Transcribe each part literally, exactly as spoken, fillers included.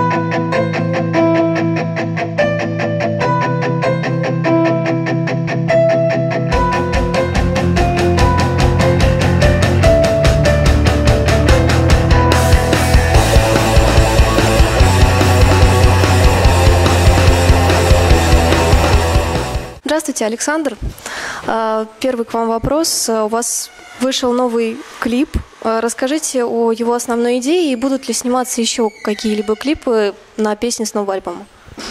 Здравствуйте, Александр. Первый к вам вопрос. У вас вышел новый клип. Расскажите о его основной идее и будут ли сниматься еще какие-либо клипы на песни с нового альбома?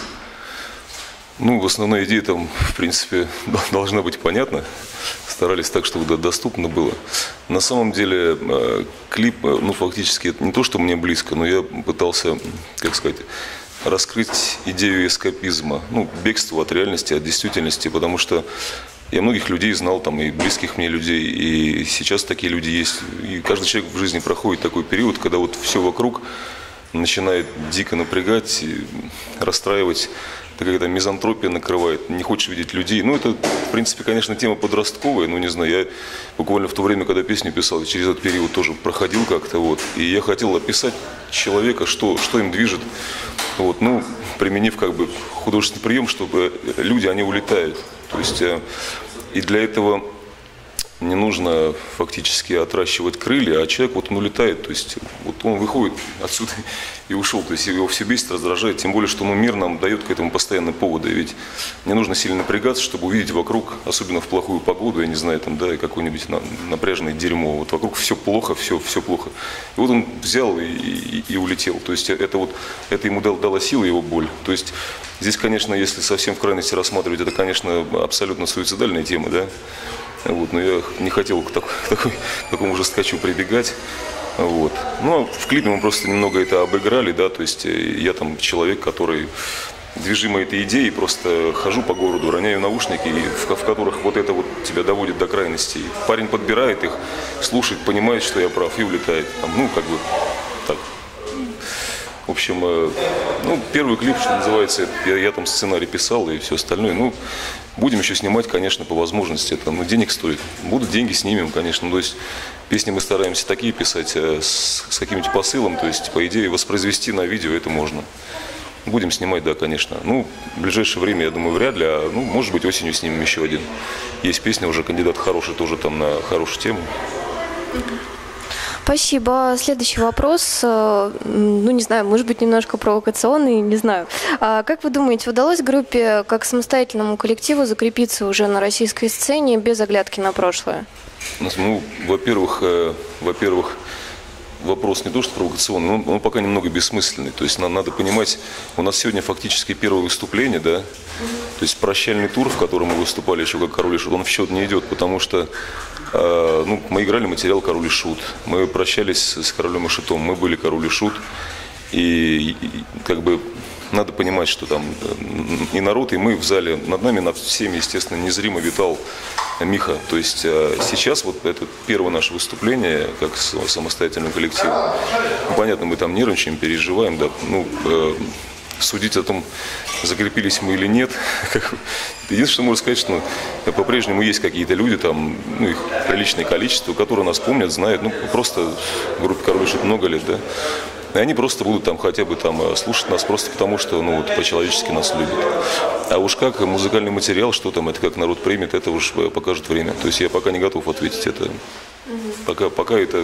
Ну, основная идея там, в принципе, должна быть понятна. Старались так, чтобы доступно было. На самом деле, клип, ну, фактически, это не то, что мне близко, но я пытался, как сказать, раскрыть идею эскапизма, ну, бегства от реальности, от действительности, потому что я многих людей знал, там, и близких мне людей, и сейчас такие люди есть. И каждый человек в жизни проходит такой период, когда вот все вокруг начинает дико напрягать, расстраивать, какая-то мизантропия накрывает, не хочешь видеть людей. Ну, это, в принципе, конечно, тема подростковая, но не знаю, я буквально в то время, когда песню писал, через этот период тоже проходил как-то, вот, и я хотел описать человека, что, что им движет, вот, ну, применив как бы художественный прием, чтобы люди, они улетают, то есть, и для этого не нужно фактически отращивать крылья, а человек вот он улетает, то есть вот он выходит отсюда и ушел, то есть его все бесит, раздражает, тем более, что ну, мир нам дает к этому постоянно поводы, ведь не нужно сильно напрягаться, чтобы увидеть вокруг, особенно в плохую погоду, я не знаю, там, да, какое-нибудь напряженное дерьмо, вот вокруг все плохо, все, все плохо. И вот он взял и, и, и улетел, то есть это вот, это ему дал, дало силу его боль, то есть здесь, конечно, если совсем в крайности рассматривать, это, конечно, абсолютно суицидальная тема, да. Вот, но я не хотел к, так, к, такой, к такому жесткачу прибегать. Вот. Ну, в клипе мы просто немного это обыграли, да, то есть я там человек, который движимой этой идеей, просто хожу по городу, роняю наушники, в, в которых вот это вот тебя доводит до крайностей. Парень подбирает их, слушает, понимает, что я прав, и улетает. Там, ну, как бы так. В общем, ну, первый клип, что называется, я, я там сценарий писал и все остальное. Ну, будем еще снимать, конечно, по возможности. Это ну, денег стоит. Будут деньги, снимем, конечно. То есть песни мы стараемся такие писать с, с каким-нибудь посылом. То есть, по идее, воспроизвести на видео это можно. Будем снимать, да, конечно. Ну, в ближайшее время, я думаю, вряд ли. А, ну, может быть, осенью снимем еще один. Есть песня уже, кандидат хороший, тоже там на хорошую тему. Спасибо. Следующий вопрос, ну, не знаю, может быть, немножко провокационный, не знаю. А как вы думаете, удалось группе, как самостоятельному коллективу, закрепиться уже на российской сцене без оглядки на прошлое? Ну, во-первых, э, во-первых, вопрос не то, что провокационный, он, он пока немного бессмысленный. То есть нам надо понимать, у нас сегодня фактически первое выступление, да, то есть прощальный тур, в котором мы выступали еще как Король и Шут, он в счет не идет, потому что э, ну, мы играли материал Король и Шут, мы прощались с Королем и Шутом, мы были Король и Шут, и, и как бы надо понимать, что там и народ, и мы в зале, над нами, над всеми, естественно, незримо витал Миха. То есть сейчас вот это первое наше выступление, как самостоятельный коллектив. Ну, понятно, мы там нервничаем, переживаем, да, ну, э, судить о том, закрепились мы или нет. Единственное, что можно сказать, что ну, по-прежнему есть какие-то люди, там, ну, их приличное количество, которые нас помнят, знают, ну, просто в группе Король и Шут много лет, да. И они просто будут там хотя бы там слушать нас просто потому, что ну, вот, по-человечески нас любят. А уж как музыкальный материал, что там, это как народ примет, это уж покажет время. То есть я пока не готов ответить. Это угу. пока, пока это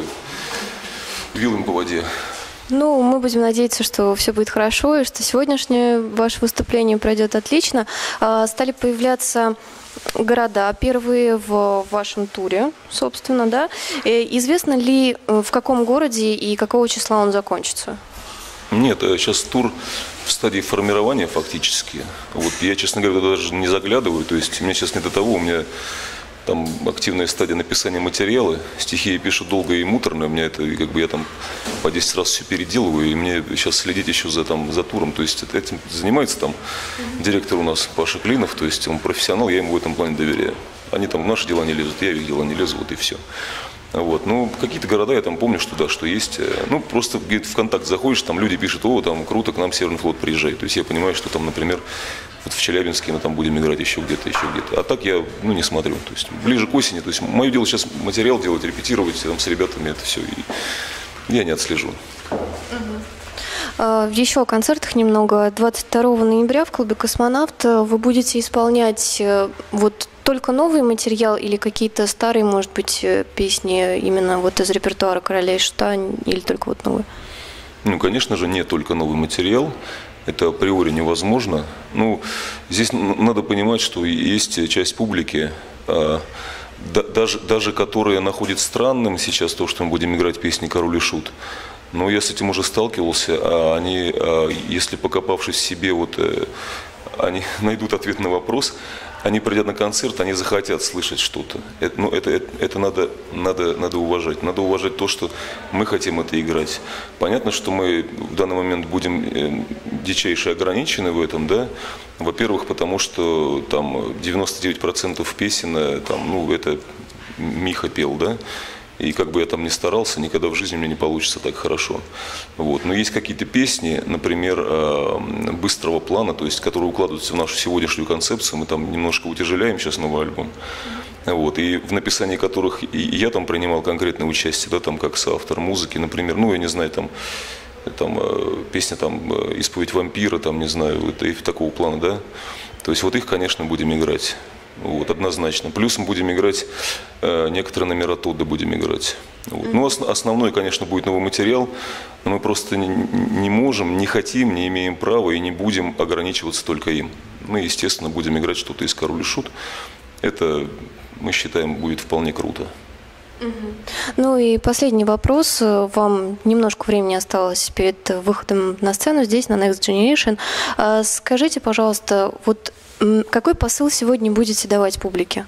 вилами по воде. Ну, мы будем надеяться, что все будет хорошо, и что сегодняшнее ваше выступление пройдет отлично. Стали появляться города первые в вашем туре, собственно, да. Известно ли, в каком городе и какого числа он закончится? Нет, сейчас тур в стадии формирования фактически. Вот я, честно говоря, даже не заглядываю, то есть мне сейчас не до того, у меня там активная стадия написания материала, стихи я пишу долго и муторно, у меня это, как бы я там по десять раз все переделываю, и мне сейчас следить еще за, там, за туром, то есть этим занимается там директор у нас Паша Клинов, то есть он профессионал, я ему в этом плане доверяю. Они там в наши дела не лезут, я в их дела не лезу, вот и все. Вот. Ну, какие-то города я там помню, что да, что есть. Ну, просто где-то в контакт заходишь, там люди пишут, о, там круто, к нам Северный флот приезжает. То есть я понимаю, что там, например, вот в Челябинске мы там будем играть еще где-то, еще где-то. А так я, ну, не смотрю. То есть ближе к осени. То есть мое дело сейчас материал делать, репетировать там с ребятами это все. И я не отслежу. Еще о концертах немного. двадцать второго ноября в клубе «Космонавт» вы будете исполнять вот только новый материал или какие-то старые, может быть, песни именно вот из репертуара «Короля и Шута» или только вот новые? Ну, конечно же, не только новый материал. Это априори невозможно. Ну, здесь надо понимать, что есть часть публики, даже, даже которая находит странным сейчас то, что мы будем играть песни «Король и Шут». Но я с этим уже сталкивался, а они, если покопавшись в себе, вот, они найдут ответ на вопрос, они придя на концерт, они захотят слышать что-то. Это, ну, это, это, это надо, надо, надо уважать. Надо уважать то, что мы хотим это играть. Понятно, что мы в данный момент будем дичайше ограничены в этом, да. Во-первых, потому что там девяносто девять процентов песен, там, ну, это Миха пел, да. И как бы я там ни старался, никогда в жизни у меня не получится так хорошо. Вот. Но есть какие-то песни, например, быстрого плана, то есть, которые укладываются в нашу сегодняшнюю концепцию. Мы там немножко утяжеляем сейчас новый альбом. Вот. И в написании которых и я там принимал конкретное участие, да, там, как соавтор музыки, например, ну, я не знаю, там, там песня там «Исповедь вампира», там, не знаю, вот, и такого плана, да. То есть вот их, конечно, будем играть. Вот, однозначно. Плюс мы будем играть, э, некоторые номера Тодда будем играть. Вот. Ну, ос- основной, конечно, будет новый материал, но мы просто не, не можем, не хотим, не имеем права и не будем ограничиваться только им. Мы, естественно, будем играть что-то из «Король и Шут». Это, мы считаем, будет вполне круто. Ну и последний вопрос. Вам немножко времени осталось перед выходом на сцену здесь, на Next Generation. Скажите, пожалуйста, вот какой посыл сегодня будете давать публике?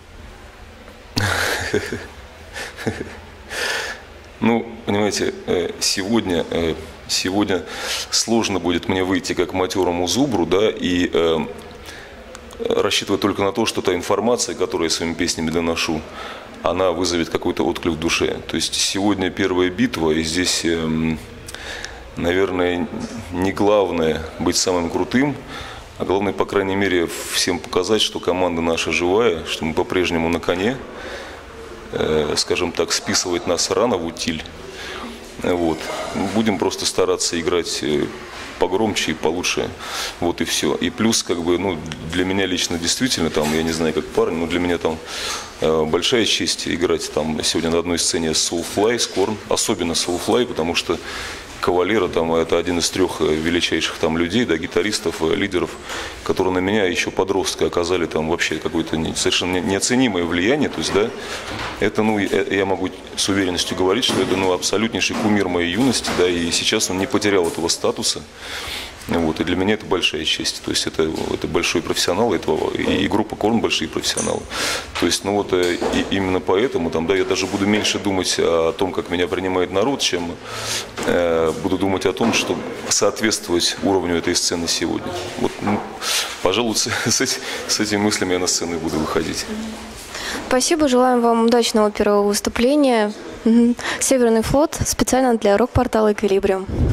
Ну, понимаете, сегодня, сегодня сложно будет мне выйти как матерому зубру, да, и э, рассчитывать только на то, что та информация, которую я своими песнями доношу, она вызовет какой-то отклик в душе. То есть сегодня первая битва, и здесь, э, наверное, не главное быть самым крутым, а главное, по крайней мере, всем показать, что команда наша живая, что мы по-прежнему на коне, э, скажем так, списывать нас рано в утиль. Вот. Будем просто стараться играть погромче и получше, вот и все. И плюс, как бы, ну, для меня лично действительно, там, я не знаю, как парень, но для меня там э, большая честь играть там сегодня на одной сцене с Soulfly, с Korn, особенно Soulfly, потому что Кавалера там это один из трех величайших там людей, да, гитаристов, лидеров, которые на меня еще подростка оказали там вообще какое-то не, совершенно неоценимое влияние. То есть, да, это, ну, я могу с уверенностью говорить, что это, ну, абсолютнейший кумир моей юности, да, и сейчас он не потерял этого статуса. Вот, и для меня это большая честь. То есть это, это большой профессионал, этого, и, и группа Korn большие профессионалы. То есть, ну вот, и именно поэтому там, да, я даже буду меньше думать о том, как меня принимает народ, чем э, буду думать о том, чтобы соответствовать уровню этой сцены сегодня. Вот, ну, пожалуй, с, с, с этими мыслями я на сцену и буду выходить. Спасибо, желаем вам удачного первого выступления. Северный флот специально для рок-портала «Эквилибриум».